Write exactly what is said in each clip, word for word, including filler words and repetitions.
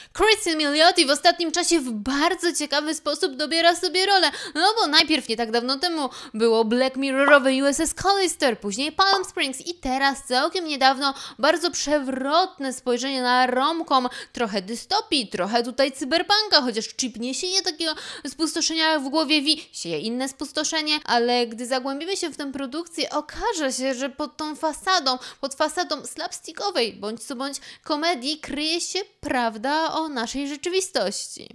Kristen Milioti w ostatnim czasie w bardzo ciekawy sposób dobiera sobie rolę, no bo najpierw nie tak dawno temu było Black Mirrorowe U S S Callister, później Palm Springs i teraz całkiem niedawno bardzo przewrotne spojrzenie na romcom, trochę dystopii, trochę tutaj cyberpunka, chociaż Chip nie sieje takiego spustoszenia w głowie Vi, sieje inne spustoszenie, ale gdy zagłębimy się w tę produkcję, okaże się, że pod tą fasadą, pod fasadą slapstickowej bądź co bądź komedii kryje się prawda o naszej rzeczywistości.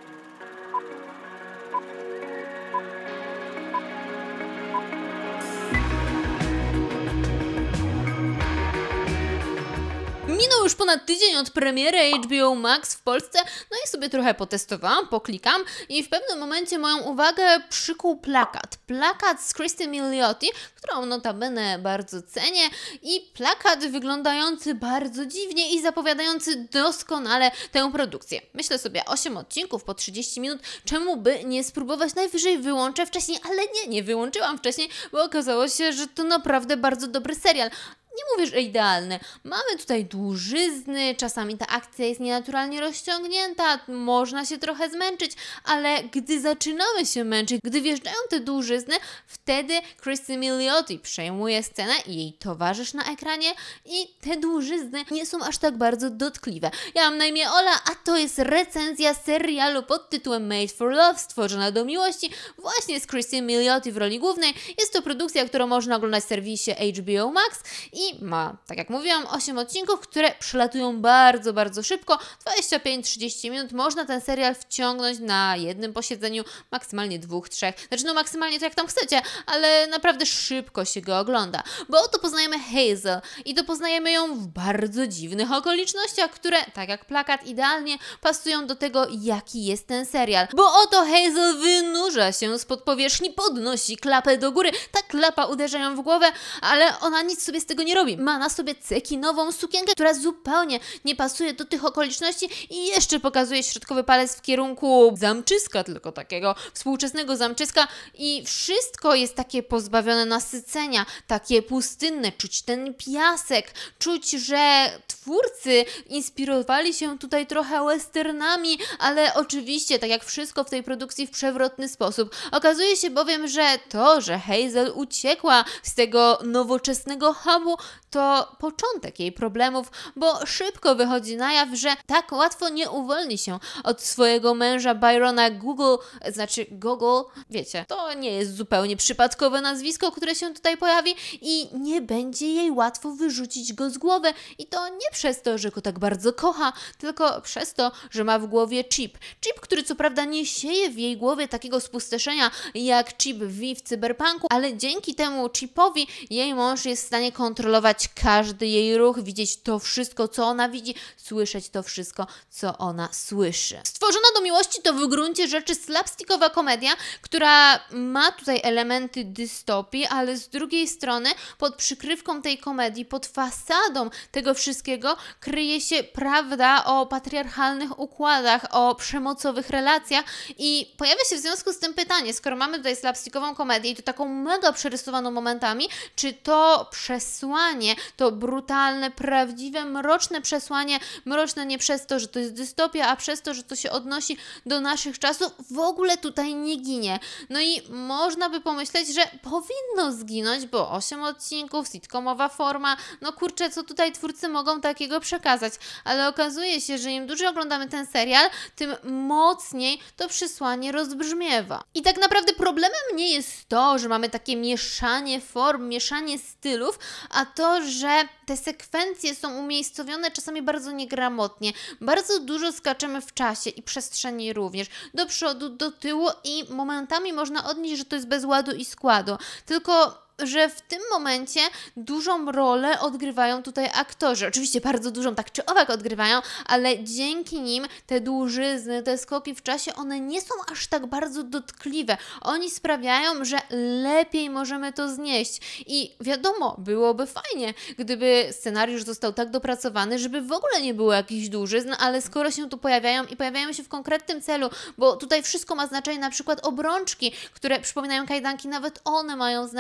Minął już ponad tydzień od premiery H B O Max w Polsce, no i sobie trochę potestowałam, poklikam i w pewnym momencie moją uwagę przykuł plakat. Plakat z Kristen Milioti, którą notabene bardzo cenię i plakat wyglądający bardzo dziwnie i zapowiadający doskonale tę produkcję. Myślę sobie, osiem odcinków po trzydzieści minut, czemu by nie spróbować, najwyżej wyłączę wcześniej, ale nie, nie wyłączyłam wcześniej, bo okazało się, że to naprawdę bardzo dobry serial. Nie mówię, że idealny. Mamy tutaj dłużyzny, czasami ta akcja jest nienaturalnie rozciągnięta, można się trochę zmęczyć, ale gdy zaczynamy się męczyć, gdy wjeżdżają te dłużyzny, wtedy Kristen Milioti przejmuje scenę i jej towarzysz na ekranie i te dłużyzny nie są aż tak bardzo dotkliwe. Ja mam na imię Ola, a to jest recenzja serialu pod tytułem Made for Love, stworzona do miłości, właśnie z Kristen Milioti w roli głównej. Jest to produkcja, którą można oglądać w serwisie H B O Max i ma, tak jak mówiłam, osiem odcinków, które przelatują bardzo, bardzo szybko. dwadzieścia pięć do trzydziestu minut można ten serial wciągnąć na jednym posiedzeniu, maksymalnie dwóch, trzech. Znaczy no maksymalnie to jak tam chcecie, ale naprawdę szybko się go ogląda. Bo oto poznajemy Hazel i to poznajemy ją w bardzo dziwnych okolicznościach, które, tak jak plakat, idealnie pasują do tego, jaki jest ten serial. Bo oto Hazel wynurza się spod powierzchni, podnosi klapę do góry, ta klapa uderza ją w głowę, ale ona nic sobie z tego nie robi. Ma na sobie cekinową sukienkę, która zupełnie nie pasuje do tych okoliczności i jeszcze pokazuje środkowy palec w kierunku zamczyska, tylko takiego współczesnego zamczyska i wszystko jest takie pozbawione nasycenia, takie pustynne, czuć ten piasek, czuć, że twórcy inspirowali się tutaj trochę westernami, ale oczywiście, tak jak wszystko w tej produkcji w przewrotny sposób. Okazuje się bowiem, że to, że Hazel uciekła z tego nowoczesnego hubu, to początek jej problemów, bo szybko wychodzi na jaw, że tak łatwo nie uwolni się od swojego męża Byrona Google, znaczy Google, wiecie, to nie jest zupełnie przypadkowe nazwisko, które się tutaj pojawi i nie będzie jej łatwo wyrzucić go z głowy i to nie przez to, że go tak bardzo kocha, tylko przez to, że ma w głowie Chip. Chip, który co prawda nie sieje w jej głowie takiego spustoszenia jak Chip V w cyberpunku, ale dzięki temu Chipowi jej mąż jest w stanie kontrolować każdy jej ruch, widzieć to wszystko, co ona widzi, słyszeć to wszystko, co ona słyszy. Stworzona do miłości to w gruncie rzeczy slapstickowa komedia, która ma tutaj elementy dystopii, ale z drugiej strony pod przykrywką tej komedii, pod fasadą tego wszystkiego kryje się prawda o patriarchalnych układach, o przemocowych relacjach i pojawia się w związku z tym pytanie, skoro mamy tutaj slapstickową komedię i to taką mega przerysowaną momentami, czy to przesłanie, to brutalne, prawdziwe, mroczne przesłanie, mroczne nie przez to, że to jest dystopia, a przez to, że to się odnosi do naszych czasów, w ogóle tutaj nie ginie. No i można by pomyśleć, że powinno zginąć, bo osiem odcinków, sitcomowa forma, no kurczę, co tutaj twórcy mogą takiego przekazać, ale okazuje się, że im dłużej oglądamy ten serial, tym mocniej to przesłanie rozbrzmiewa. I tak naprawdę problemem nie jest to, że mamy takie mieszanie form, mieszanie stylów, a to, że te sekwencje są umiejscowione czasami bardzo niegramotnie. Bardzo dużo skaczemy w czasie i przestrzeni również. Do przodu, do tyłu i momentami można odnieść, że to jest bez ładu i składu. Tylko że w tym momencie dużą rolę odgrywają tutaj aktorzy. Oczywiście bardzo dużą, tak czy owak odgrywają, ale dzięki nim te dłużyzny, te skoki w czasie, one nie są aż tak bardzo dotkliwe. Oni sprawiają, że lepiej możemy to znieść. I wiadomo, byłoby fajnie, gdyby scenariusz został tak dopracowany, żeby w ogóle nie było jakichś dłużyzn, ale skoro się tu pojawiają i pojawiają się w konkretnym celu, bo tutaj wszystko ma znaczenie, na przykład obrączki, które przypominają kajdanki, nawet one mają znaczenie,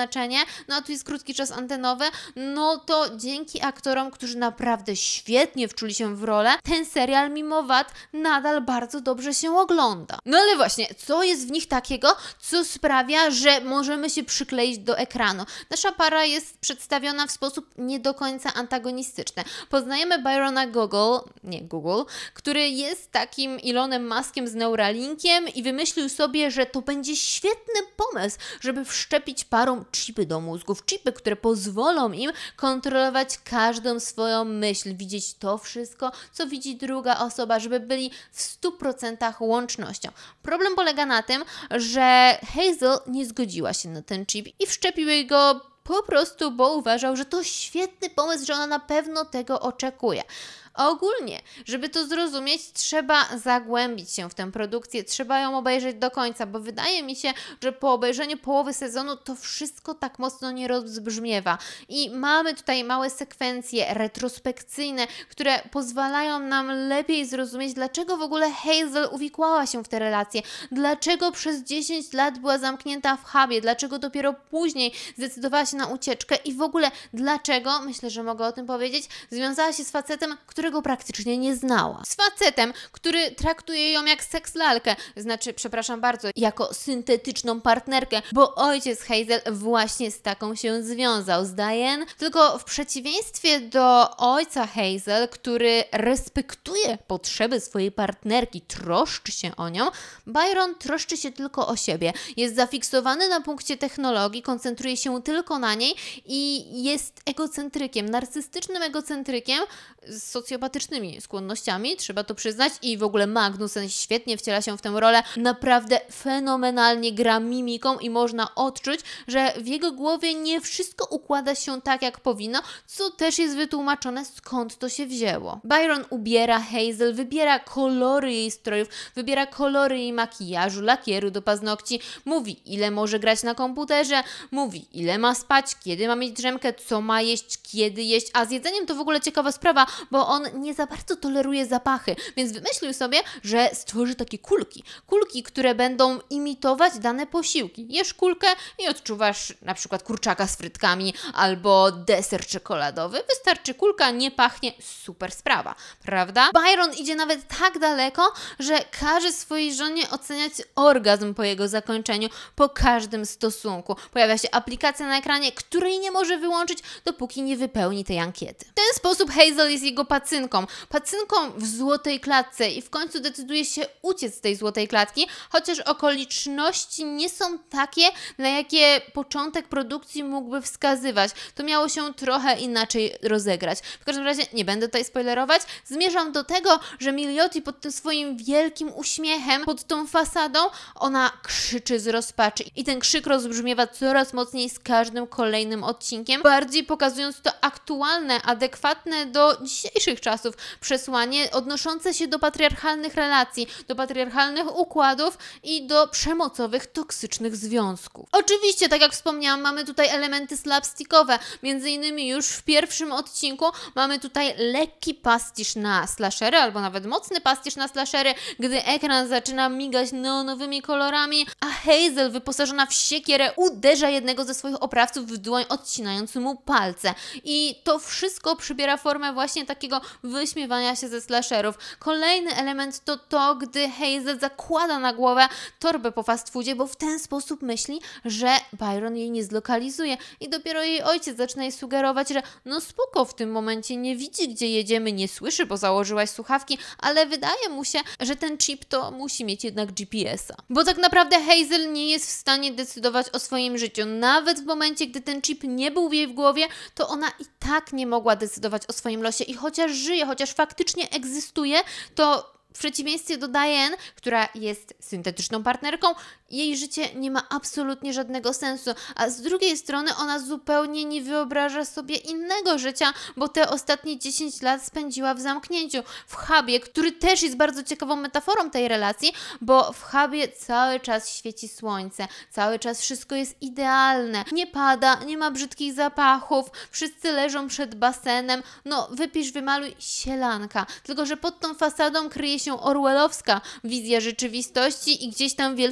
no a tu jest krótki czas antenowy, no to dzięki aktorom, którzy naprawdę świetnie wczuli się w rolę, ten serial mimo wad nadal bardzo dobrze się ogląda. No ale właśnie, co jest w nich takiego, co sprawia, że możemy się przykleić do ekranu? Nasza para jest przedstawiona w sposób nie do końca antagonistyczny. Poznajemy Byrona Google, nie Google, który jest takim Elonem Muskiem z Neuralinkiem i wymyślił sobie, że to będzie świetny pomysł, żeby wszczepić parom chipy do mózgów. Chipy, które pozwolą im kontrolować każdą swoją myśl, widzieć to wszystko, co widzi druga osoba, żeby byli w stu procentach łącznością. Problem polega na tym, że Hazel nie zgodziła się na ten chip i wszczepił jej go po prostu, bo uważał, że to świetny pomysł, że ona na pewno tego oczekuje. A ogólnie, żeby to zrozumieć, trzeba zagłębić się w tę produkcję, trzeba ją obejrzeć do końca, bo wydaje mi się, że po obejrzeniu połowy sezonu to wszystko tak mocno nie rozbrzmiewa. I mamy tutaj małe sekwencje retrospekcyjne, które pozwalają nam lepiej zrozumieć, dlaczego w ogóle Hazel uwikłała się w te relacje, dlaczego przez dziesięć lat była zamknięta w hubie, dlaczego dopiero później zdecydowała się na ucieczkę i w ogóle dlaczego, myślę, że mogę o tym powiedzieć, związała się z facetem, który którego praktycznie nie znała. Z facetem, który traktuje ją jak sekslalkę, znaczy, przepraszam bardzo, jako syntetyczną partnerkę, bo ojciec Hazel właśnie z taką się związał, z Diane. Tylko w przeciwieństwie do ojca Hazel, który respektuje potrzeby swojej partnerki, troszczy się o nią, Byron troszczy się tylko o siebie. Jest zafiksowany na punkcie technologii, koncentruje się tylko na niej i jest egocentrykiem, narcystycznym egocentrykiem z socjopatycznymi skłonnościami, trzeba to przyznać, i w ogóle Magnussen świetnie wciela się w tę rolę, naprawdę fenomenalnie gra mimiką i można odczuć, że w jego głowie nie wszystko układa się tak, jak powinno, co też jest wytłumaczone, skąd to się wzięło. Byron ubiera Hazel, wybiera kolory jej strojów, wybiera kolory jej makijażu, lakieru do paznokci, mówi, ile może grać na komputerze, mówi, ile ma spać, kiedy ma mieć drzemkę, co ma jeść, kiedy jeść, a z jedzeniem to w ogóle ciekawa sprawa, bo on nie za bardzo toleruje zapachy, więc wymyślił sobie, że stworzy takie kulki. Kulki, które będą imitować dane posiłki. Jesz kulkę i odczuwasz na przykład kurczaka z frytkami albo deser czekoladowy. Wystarczy kulka, nie pachnie, super sprawa, prawda? Byron idzie nawet tak daleko, że każe swojej żonie oceniać orgazm po jego zakończeniu, po każdym stosunku. Pojawia się aplikacja na ekranie, której nie może wyłączyć, dopóki nie wypełni tej ankiety. W ten sposób Hazel jest jego pacynką. Pacynką w złotej klatce i w końcu decyduje się uciec z tej złotej klatki, chociaż okoliczności nie są takie, na jakie początek produkcji mógłby wskazywać. To miało się trochę inaczej rozegrać. W każdym razie nie będę tutaj spoilerować. Zmierzam do tego, że Milioti pod tym swoim wielkim uśmiechem, pod tą fasadą, ona krzyczy z rozpaczy i ten krzyk rozbrzmiewa coraz mocniej z każdym kolejnym odcinkiem, bardziej pokazując to aktualne, adekwatne do dzisiejszych czasów przesłanie odnoszące się do patriarchalnych relacji, do patriarchalnych układów i do przemocowych, toksycznych związków. Oczywiście, tak jak wspomniałam, mamy tutaj elementy slapstickowe, między innymi już w pierwszym odcinku mamy tutaj lekki pastisz na slashery, albo nawet mocny pastisz na slashery, gdy ekran zaczyna migać neonowymi kolorami, a Hazel wyposażona w siekierę uderza jednego ze swoich oprawców w dłoń, odcinając mu palce. I to wszystko przybiera formę właśnie takiego wyśmiewania się ze slasherów. Kolejny element to to, gdy Hazel zakłada na głowę torbę po fast foodzie, bo w ten sposób myśli, że Byron jej nie zlokalizuje i dopiero jej ojciec zaczyna jej sugerować, że no spoko, w tym momencie nie widzi, gdzie jedziemy, nie słyszy, bo założyłaś słuchawki, ale wydaje mu się, że ten chip to musi mieć jednak G P S a. Bo tak naprawdę Hazel nie jest w stanie decydować o swoim życiu. Nawet w momencie, gdy ten chip nie był w jej w głowie, to ona i tak nie mogła decydować o swoim losie i chociaż żyje, chociaż faktycznie egzystuje, to w przeciwieństwie do Diane, która jest syntetyczną partnerką, jej życie nie ma absolutnie żadnego sensu, a z drugiej strony ona zupełnie nie wyobraża sobie innego życia, bo te ostatnie dziesięć lat spędziła w zamknięciu, w hubie, który też jest bardzo ciekawą metaforą tej relacji, bo w hubie cały czas świeci słońce, cały czas wszystko jest idealne, nie pada, nie ma brzydkich zapachów, wszyscy leżą przed basenem, no wypisz, wymaluj, sielanka, tylko że pod tą fasadą kryje się orwellowska wizja rzeczywistości i gdzieś tam wielki brat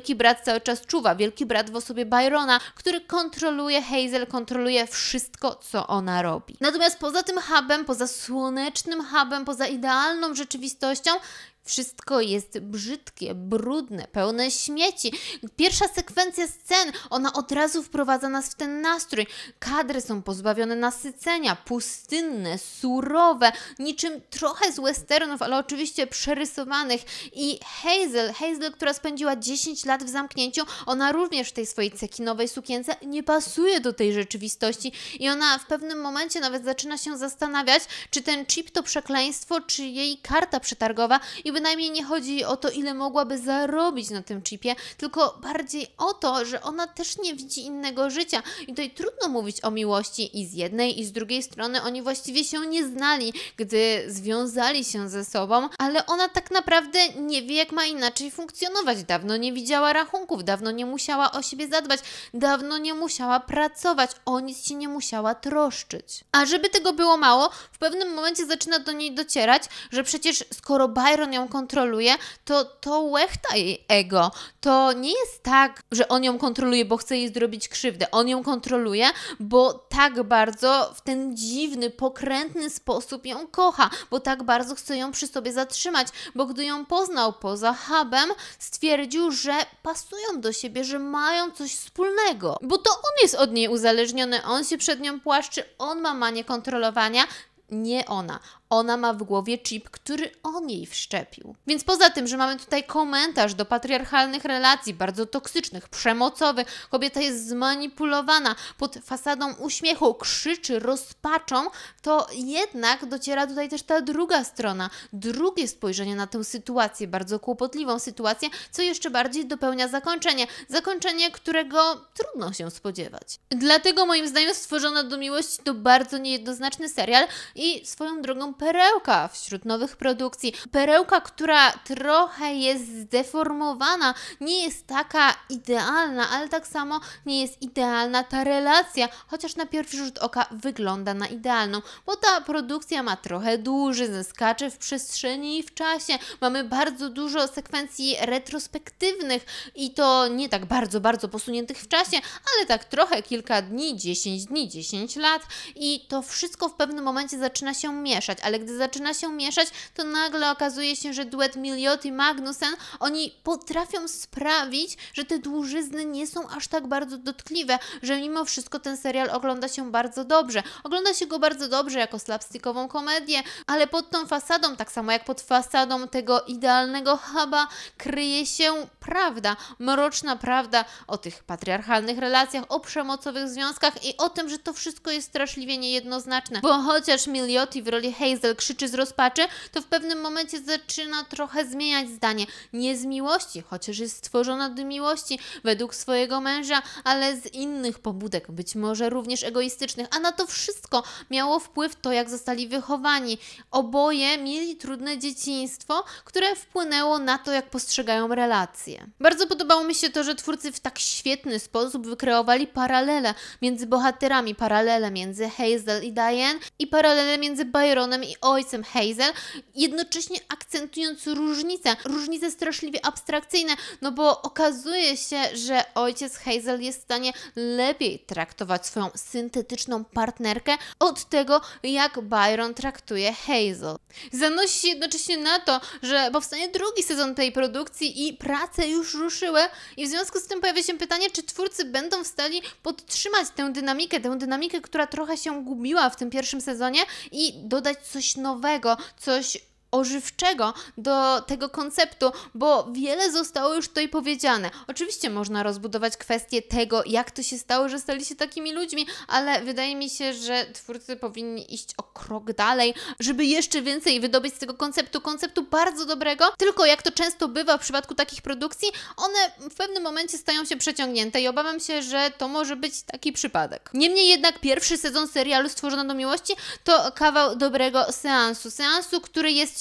cały czas czuwa, wielki brat w osobie Byrona, który kontroluje Hazel, kontroluje wszystko, co ona robi. Natomiast poza tym hubem, poza słonecznym hubem, poza idealną rzeczywistością, wszystko jest brzydkie, brudne, pełne śmieci. Pierwsza sekwencja scen, ona od razu wprowadza nas w ten nastrój. Kadry są pozbawione nasycenia, pustynne, surowe, niczym trochę z westernów, ale oczywiście przerysowanych. I Hazel, Hazel, która spędziła dziesięć lat w zamknięciu, ona również w tej swojej cekinowej sukience nie pasuje do tej rzeczywistości i ona w pewnym momencie nawet zaczyna się zastanawiać, czy ten chip to przekleństwo, czy jej karta przetargowa i bynajmniej nie chodzi o to, ile mogłaby zarobić na tym chipie, tylko bardziej o to, że ona też nie widzi innego życia. I tutaj trudno mówić o miłości i z jednej, i z drugiej strony oni właściwie się nie znali, gdy związali się ze sobą, ale ona tak naprawdę nie wie, jak ma inaczej funkcjonować. Dawno nie widziała rachunków, dawno nie musiała o siebie zadbać, dawno nie musiała pracować, o nic się nie musiała troszczyć. A żeby tego było mało, w pewnym momencie zaczyna do niej docierać, że przecież skoro Byron ją kontroluje, to to łechta jej ego. To nie jest tak, że on ją kontroluje, bo chce jej zrobić krzywdę. On ją kontroluje, bo tak bardzo w ten dziwny, pokrętny sposób ją kocha, bo tak bardzo chce ją przy sobie zatrzymać, bo gdy ją poznał poza hubem, stwierdził, że pasują do siebie, że mają coś wspólnego. Bo to on jest od niej uzależniony, on się przed nią płaszczy, on ma manię kontrolowania, nie ona. Ona ma w głowie chip, który on jej wszczepił. Więc poza tym, że mamy tutaj komentarz do patriarchalnych relacji, bardzo toksycznych, przemocowych, kobieta jest zmanipulowana, pod fasadą uśmiechu krzyczy rozpaczą, to jednak dociera tutaj też ta druga strona, drugie spojrzenie na tę sytuację, bardzo kłopotliwą sytuację, co jeszcze bardziej dopełnia zakończenie. Zakończenie, którego trudno się spodziewać. Dlatego moim zdaniem Stworzona do miłości to bardzo niejednoznaczny serial i swoją drogą perełka wśród nowych produkcji. Perełka, która trochę jest zdeformowana, nie jest taka idealna, ale tak samo nie jest idealna ta relacja, chociaż na pierwszy rzut oka wygląda na idealną, bo ta produkcja ma trochę dłużej, skacze w przestrzeni i w czasie. Mamy bardzo dużo sekwencji retrospektywnych i to nie tak bardzo, bardzo posuniętych w czasie, ale tak trochę kilka dni, dziesięć dni, dziesięć lat i to wszystko w pewnym momencie zaczyna się mieszać, ale gdy zaczyna się mieszać, to nagle okazuje się, że duet Miliot i Magnussen, oni potrafią sprawić, że te dłużyzny nie są aż tak bardzo dotkliwe, że mimo wszystko ten serial ogląda się bardzo dobrze. Ogląda się go bardzo dobrze jako slapstickową komedię, ale pod tą fasadą, tak samo jak pod fasadą tego idealnego huba, kryje się prawda, mroczna prawda o tych patriarchalnych relacjach, o przemocowych związkach i o tym, że to wszystko jest straszliwie niejednoznaczne, bo chociaż Milioti w roli Hazel krzyczy z rozpaczy, to w pewnym momencie zaczyna trochę zmieniać zdanie. Nie z miłości, chociaż jest stworzona do miłości według swojego męża, ale z innych pobudek, być może również egoistycznych, a na to wszystko miało wpływ to, jak zostali wychowani. Oboje mieli trudne dzieciństwo, które wpłynęło na to, jak postrzegają relacje. Bardzo podobało mi się to, że twórcy w tak świetny sposób wykreowali paralele między bohaterami, paralele między Hazel i Diane i paralele między Byronem i ojcem Hazel, jednocześnie akcentując różnice, różnice straszliwie abstrakcyjne, no bo okazuje się, że ojciec Hazel jest w stanie lepiej traktować swoją syntetyczną partnerkę od tego, jak Byron traktuje Hazel. Zanosi się jednocześnie na to, że powstanie drugi sezon tej produkcji i prace już ruszyły i w związku z tym pojawia się pytanie, czy twórcy będą w stanie podtrzymać tę dynamikę, tę dynamikę, która trochę się gubiła w tym pierwszym sezonie i dodać coś nowego, coś ożywczego do tego konceptu, bo wiele zostało już tutaj powiedziane. Oczywiście można rozbudować kwestię tego, jak to się stało, że stali się takimi ludźmi, ale wydaje mi się, że twórcy powinni iść o krok dalej, żeby jeszcze więcej wydobyć z tego konceptu, konceptu bardzo dobrego, tylko jak to często bywa w przypadku takich produkcji, one w pewnym momencie stają się przeciągnięte i obawiam się, że to może być taki przypadek. Niemniej jednak pierwszy sezon serialu Stworzona do miłości to kawał dobrego seansu, seansu, który jest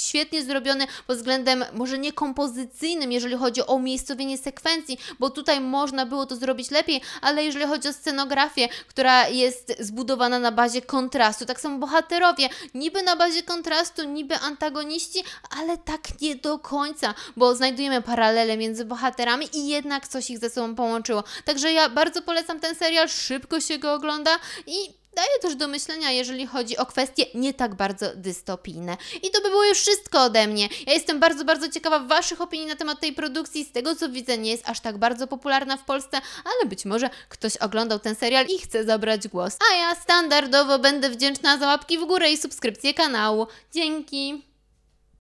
świetnie zrobiony pod względem może nie kompozycyjnym, jeżeli chodzi o umiejscowienie sekwencji, bo tutaj można było to zrobić lepiej, ale jeżeli chodzi o scenografię, która jest zbudowana na bazie kontrastu, tak samo bohaterowie, niby na bazie kontrastu, niby antagoniści, ale tak nie do końca, bo znajdujemy paralele między bohaterami i jednak coś ich ze sobą połączyło. Także ja bardzo polecam ten serial, szybko się go ogląda i daje też do myślenia, jeżeli chodzi o kwestie nie tak bardzo dystopijne. I to by było już wszystko ode mnie. Ja jestem bardzo, bardzo ciekawa Waszych opinii na temat tej produkcji. Z tego co widzę, nie jest aż tak bardzo popularna w Polsce, ale być może ktoś oglądał ten serial i chce zabrać głos. A ja standardowo będę wdzięczna za łapki w górę i subskrypcję kanału. Dzięki!